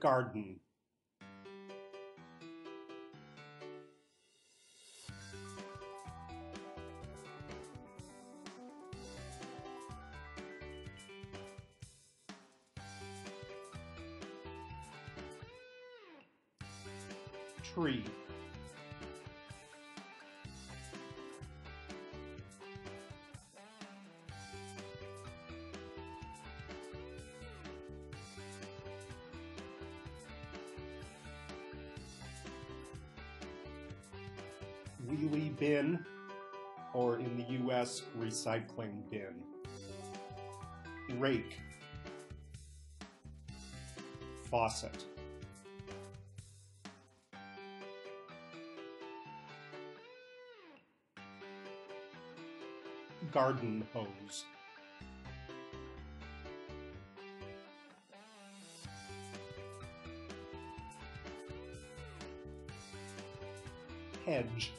Garden. Tree. Wheelie bin, or in the US, recycling bin. Rake. Faucet. Garden hose. Hedge.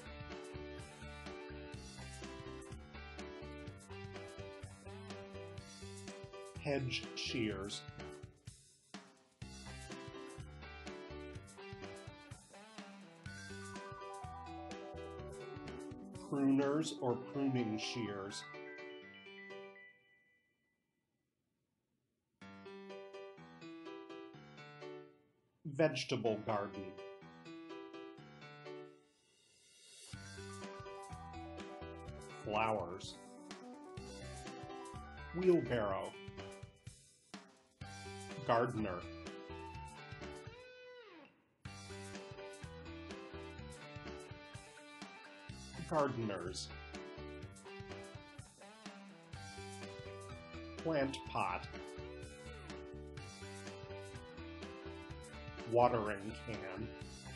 Hedge shears. Pruners or pruning shears. Vegetable garden. Flowers. Wheelbarrow. Gardener. Gardeners. Plant pot. Watering can.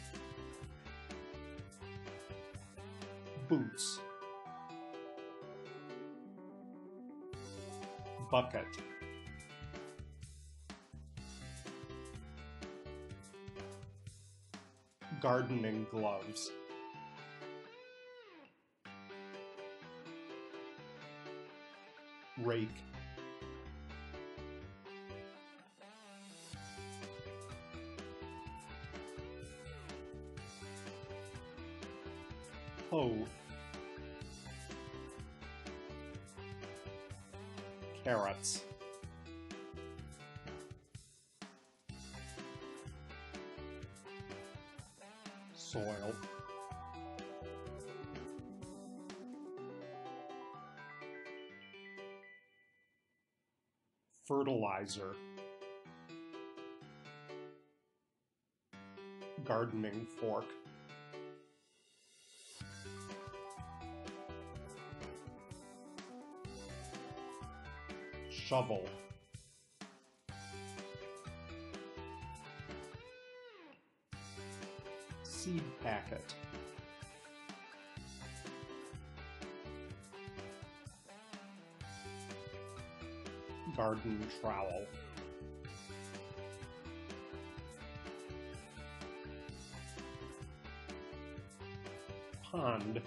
Boots. Bucket. Gardening gloves. Rake. Hoe. Carrots. Soil. Fertilizer. Gardening fork. Shovel. Seed packet. Garden trowel. Pond.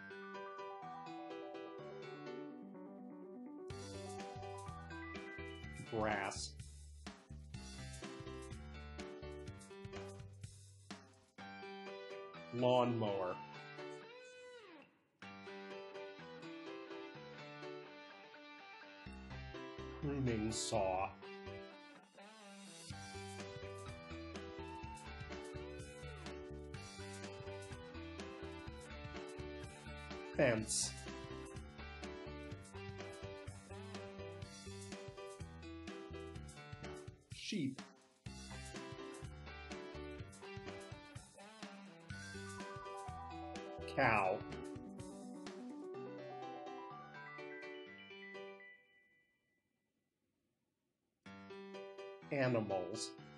Grass. Lawnmower. Pruning saw. Fence. Sheep. Cow. Animals.